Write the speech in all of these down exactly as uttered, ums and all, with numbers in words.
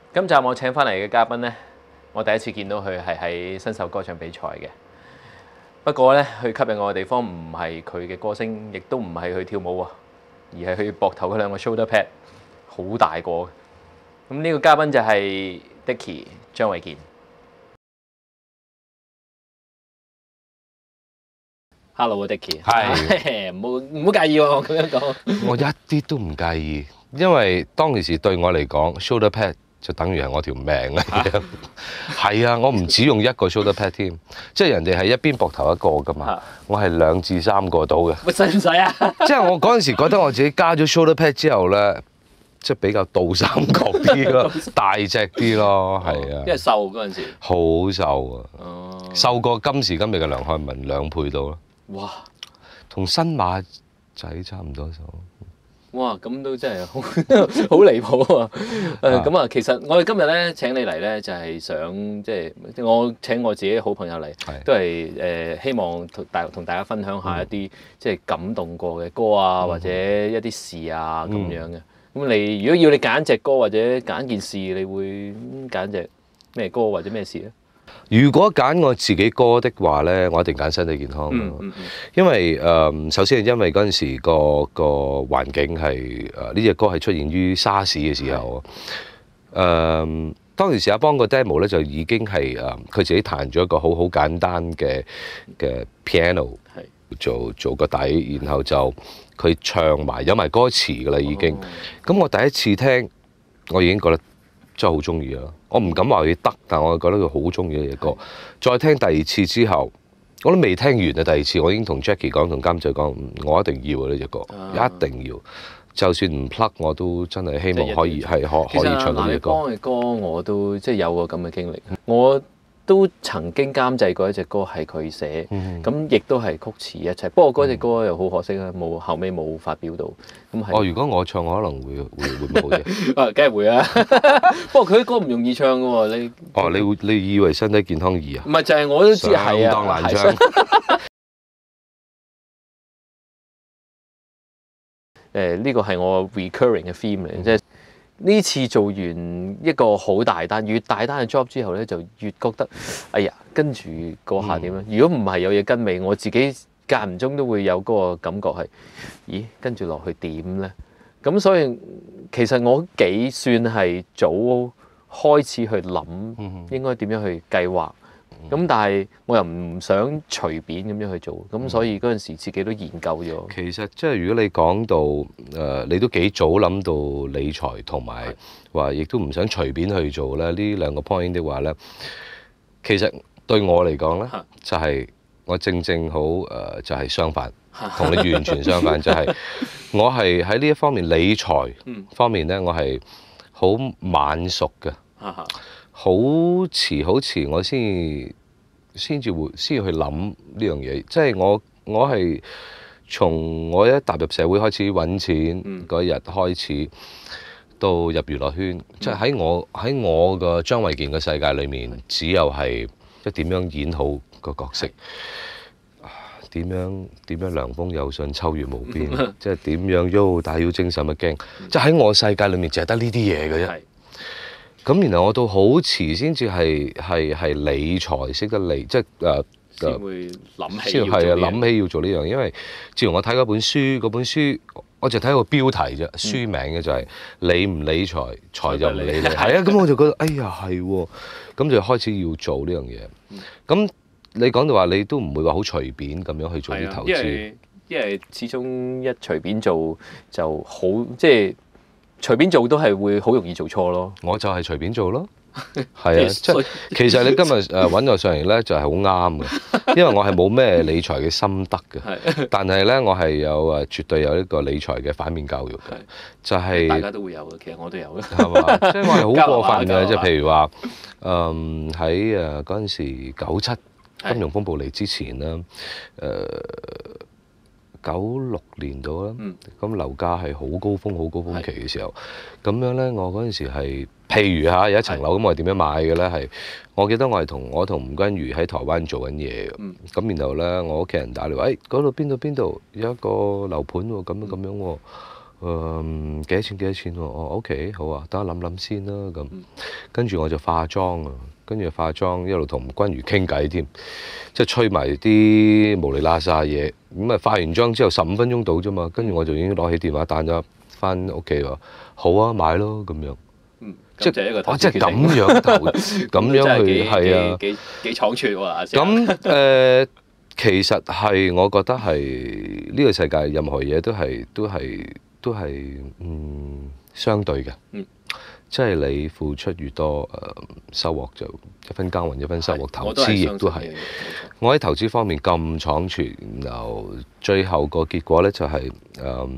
今集我請翻嚟嘅嘉賓呢，我第一次見到佢係喺新秀歌唱比賽嘅。不過呢，佢吸引我嘅地方唔係佢嘅歌聲，亦都唔係佢跳舞喎，而係佢膊頭嗰兩個 shoulder pad 好大個。咁呢個嘉賓就係 Dicky 張衛健。Hello，Dicky。係。唔好唔好介意喎，我咁樣講。 我一啲都唔介意，因為當其時對我嚟講 shoulder pad 就等於係我條命嚟嘅。係啊，我唔只用一個 shoulder pad 添，即係人哋係一邊膊頭一個㗎嘛，我係兩至三個到嘅。 乜使唔使啊？ 即係我嗰陣時覺得我自己加咗 shoulder pad 之後咧，即係比較倒三角啲咯，大隻啲咯，係啊。 因為瘦嗰陣時。 好瘦啊！哦。瘦過今時今日嘅梁漢文兩倍到咯。哇！同新馬仔差唔多瘦。 哇！咁都真係好好離譜啊！誒咁啊，其實我哋今日咧請你嚟咧，就係想即係我請我自己好朋友嚟，都係誒希望同大同大家分享下一啲即係感動過嘅歌啊，或者一啲事啊咁樣嘅。咁你如果要你揀隻歌或者揀件事，你會揀隻咩歌或者咩事咧？ 如果揀我自己歌的話咧，我一定揀身體健康咯。嗯嗯嗯、因為誒、呃，首先係因為嗰陣時個個環境係誒呢隻歌係出現於沙士嘅時候。誒、呃，當時時阿邦個 demo 咧就已經係誒佢自己彈咗一個好好簡單嘅嘅 piano 做做個底，然後就佢唱埋有埋歌詞㗎啦已經。咁、哦、我第一次聽，我已經覺得真係好中意啦！我唔敢話佢得，但我覺得佢好中意呢隻歌。再聽第二次之後，我都未聽完啊！第二次我已經同 Jackie 講，同監製講，我一定要啊呢隻歌，一定要。就算唔 plug 我都真係希望可以係可可以唱到呢隻歌。 其實蘭嘅歌我都即係有個咁嘅經歷，我都曾經監製過一隻歌係佢寫，咁亦都係曲詞一齊。不過嗰隻歌又好可惜啦，冇後尾冇發表到。咁係。 哦，如果我唱，我可能會會會好啲。 啊，梗係會啊！不過佢啲歌唔容易唱嘅喎，你。 哦，你會你以為身體健康易啊？ 唔係，就係我都知係啊。 相當難唱。 誒，呢個係我 recurring 嘅 theme 嚟，即係。呢次做完一個好大單、越大單嘅 job 之後咧，就越覺得，哎呀，跟住嗰下點咧？嗯、如果唔係有嘢跟尾，我自己間唔中都會有嗰個感覺係，咦，跟住落去點咧？咁所以其實我幾算係早開始去諗應該點樣去計劃。咁但係我又唔想隨便咁樣去做，咁所以嗰陣時自己都研究咗。 其實即係如果你講到誒、呃，你都幾早諗到理財同埋話，亦都唔想隨便去做咧。呢兩個 point 的話咧，其實對我嚟講咧，就係、是、我正正好誒、呃，就係、是、相反，同你完全相反，就係我係喺呢一方面理財方面咧，我係好晚熟嘅。好遲好遲，我先先至會先去諗呢樣嘢。即係我我係從我一踏入社會開始揾錢嗰日開始，到入娛樂圈。即係喺我喺我個張衛健嘅世界裏面，只有係即係點樣演好個角色，點樣點樣涼風有信秋月無邊，即係點樣喐大妖精神乜驚。即係喺我世界裏面，淨係得呢啲嘢嘅啫。咁然後我到好遲先至係係係理財識得理，即係誒先會諗起先係啊諗起要做呢樣，因為自從我睇嗰本書，嗰本書我就睇個標題啫，嗯、書名嘅就係、是、理唔理財，財就唔理你。係啊，咁我就覺得哎呀係喎，咁就開始要做呢樣嘢。咁、嗯、你講到話你都唔會話好隨便咁樣去做啲投資， 因為因為始終一隨便做就好即係。隨便做都係會好容易做錯咯， 我就係隨便做咯，係啊，即係其實你今日誒揾我上嚟咧就係好啱嘅，因為我係冇咩理財嘅心得嘅，但係咧我係有誒絕對有呢個理財嘅反面教育嘅，就係大家都會有嘅，其實我都有嘅， 係嘛？即係我係好過分嘅，即係譬如話誒喺誒嗰陣時九七金融風暴嚟之前啦，誒。九六年度啦，咁樓價係好高峰、好高峰期嘅時候，咁樣咧，我嗰陣時係，譬如嚇有一層樓，咁我係點樣買嘅咧？係，我記得我係同我同吳君如喺台灣做緊嘢，咁、嗯、然後咧，我屋企人打嚟話，誒嗰度邊度邊度有一個樓盤喎，咁樣咁樣喎， 誒幾多錢幾多錢喎？我 OK 好啊，等我諗諗先啦咁。跟住我就化妝啊，跟住化妝一路同君如傾偈添，即係吹埋啲無厘啦沙嘢。咁啊化完妝之後十五分鐘到啫嘛，跟住我就已經攞起電話彈咗翻屋企話好啊買咯咁樣。 嗯，即係一個投資即係咁樣投咁樣去係啊， 幾幾倉促喎。 咁誒。其實係，我覺得係呢個世界任何嘢都係都係都係嗯相對嘅，嗯、即係你付出越多，誒、呃、收穫就一分耕耘一分收穫。投資亦都係，我喺投資方面咁倉促，然後最後個結果咧就係誒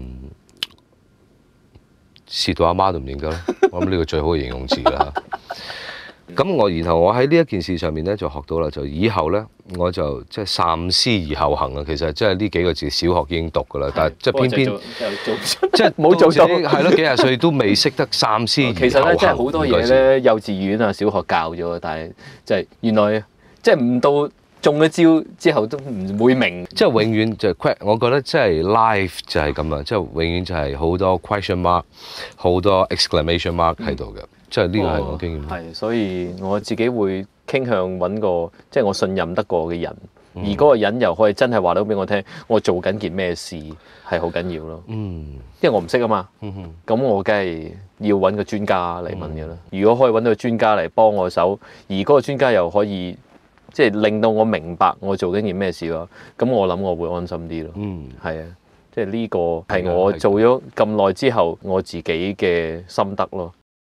蝕到阿媽都唔認得啦。我諗呢個最好嘅形容詞啦。咁我然後我喺呢一件事上面咧就學到啦，就以後咧我就即係三思而後行啊。其實即係呢幾個字小學已經讀㗎啦，但係即係偏偏即係冇做到，係咯幾廿歲都未識得三思而後行。 其實咧，即係好多嘢咧，幼稚園啊、小學教咗，但係即係原來即係唔到中咗招之後都唔會明。 即係永遠就係，我覺得即係 life 就係咁啊！即係永遠就係好多 question mark，好多 exclamation mark 喺度嘅。即係呢個係我經驗。 係，所以我自己會傾向揾個即係我信任得過嘅人， 嗯、 而嗰個人又可以真係話到俾我聽，我做緊件咩事係好緊要咯。嗯，因為我唔識啊嘛。嗯哼，咁我梗係要揾個專家嚟問嘅啦。嗯、如果可以揾到個專家嚟幫我手，而嗰個專家又可以即係令到我明白我做緊件咩事咯，咁我諗我會安心啲咯。嗯，係啊，即係呢個係我做咗咁耐之後我自己嘅心得咯。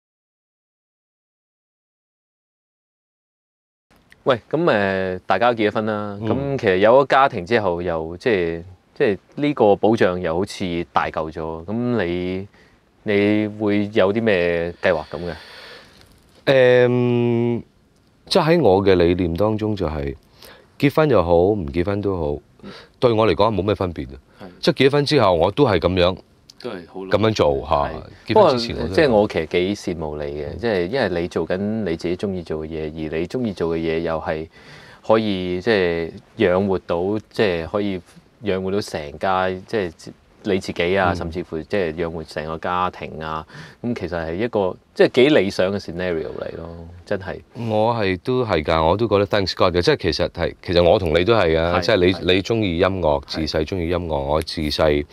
喂，咁誒、呃，大家結咗婚啦，咁、嗯、其實有咗家庭之後，又即係即係呢個保障又好似大嚿咗，咁你你會有啲咩計劃咁嘅？誒、 嗯，即係喺我嘅理念當中、就係，就係結婚又好，唔結婚都好，嗯、對我嚟講冇咩分別嘅。的即係結咗婚之後，我都係咁樣。都係好咁樣做嚇。 不過即係我其實幾羨慕你嘅，即係因為你做緊你自己中意做嘅嘢，而你中意做嘅嘢又係可以即係養活到，即係可以養活到成家，即係你自己啊，甚至乎即係養活成個家庭啊。咁其實係一個即係幾理想嘅 scenario 嚟咯，真係。我係都係㗎，我都覺得 thanks God 嘅，即係其實係其實我同你都係啊，即係你你中意音樂，自細中意音樂，我自細。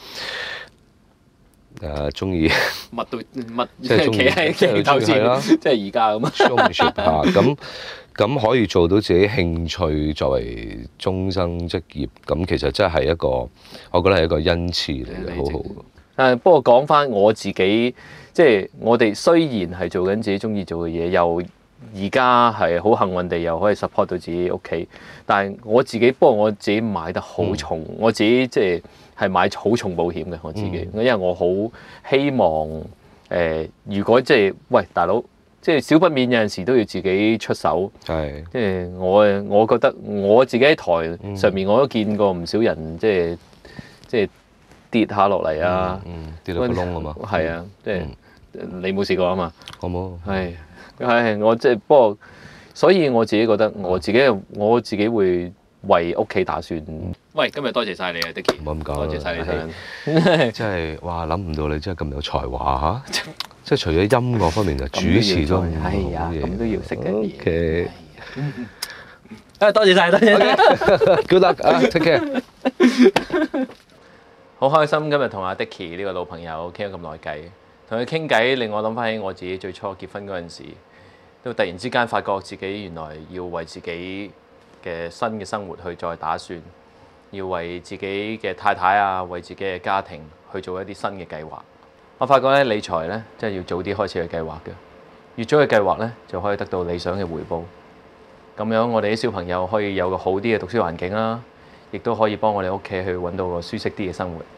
誒中意乜都乜，即係企喺鏡頭前啦，即係而家咁啊。 showmanship 嚇，咁咁可以做到自己興趣作為終生職業，咁其實真係一個，我覺得係一個恩賜嚟嘅，好好。 誒不過講翻我自己，即係我哋雖然係做緊自己中意做嘅嘢，又而家係好幸運地又可以 support 到自己屋企，但係我自己，不過我自己買得好重，嗯、我自己即係。係買好重保險嘅我自己，因為我好希望誒、呃，如果即係喂大佬，即係少不免有陣時都要自己出手。係，即係我我覺得我自己喺台上面我都見過唔少人，即係即係跌下落嚟啊， 跌到個窿啊嘛。 係啊，即係你冇試過啊嘛。 我冇。 係係我即係不過，所以我自己覺得我自己我自己會為屋企打算。喂，今日多謝晒你啊，Dicky。唔好咁講，多謝晒你真。真係，哇！諗唔到你真係咁有才華嚇，即係除咗音樂方面啊，主持都唔好嘢。咁都要識嘅嘢。OK。啊，多謝晒，多謝。Good luck 啊，take care。好開心今日同阿 Dicky 呢個老朋友傾咗咁耐偈，同佢傾偈令我諗翻起我自己最初結婚嗰陣時，都突然之間發覺自己原來要為自己嘅新嘅生活去再打算。要為自己嘅太太啊，為自己嘅家庭去做一啲新嘅計劃。我發覺咧，理財咧，真係要早啲開始去計劃嘅。越早去計劃咧，就可以得到理想嘅回報。咁樣我哋啲小朋友可以有個好啲嘅讀書環境啦，亦都可以幫我哋屋企去揾到個舒適啲嘅生活。